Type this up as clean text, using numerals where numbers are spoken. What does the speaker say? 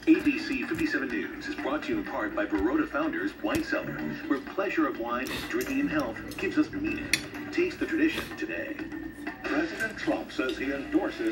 ABC 57 News is brought to you in part by Baroda founders Wine Cellar, where pleasure of wine and drinking in health gives us meaning. Taste the tradition today. President Trump says he endorses